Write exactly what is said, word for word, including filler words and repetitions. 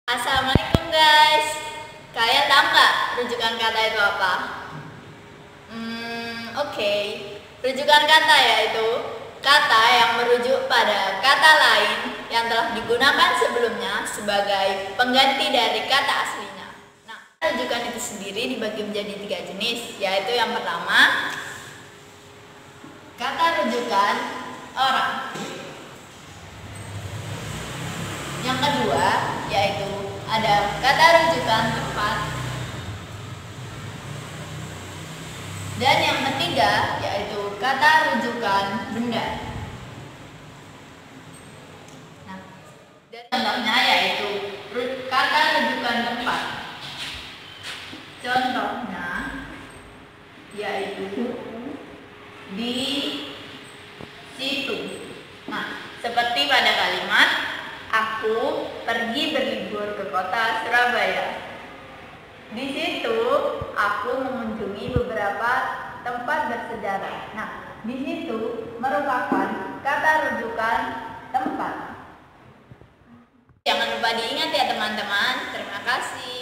Assalamualaikum guys. Kalian tahu nggak rujukan kata itu apa? Hmm, oke. Okay. Rujukan kata yaitu kata yang merujuk pada kata lain yang telah digunakan sebelumnya sebagai pengganti dari kata aslinya. Nah, rujukan itu sendiri dibagi menjadi tiga jenis, yaitu yang pertama kata rujukan orang. Yang kedua yaitu ada kata rujukan tempat. Dan yang ketiga yaitu kata rujukan benda. Nah, dan contohnya yaitu kata rujukan tempat. Contohnya yaitu di situ. Nah, seperti pada kalimat aku pergi berlibur ke kota Surabaya. Di situ aku mengunjungi beberapa tempat bersejarah. Nah, di situ merupakan kata rujukan tempat. Jangan lupa diingat ya teman-teman. Terima kasih.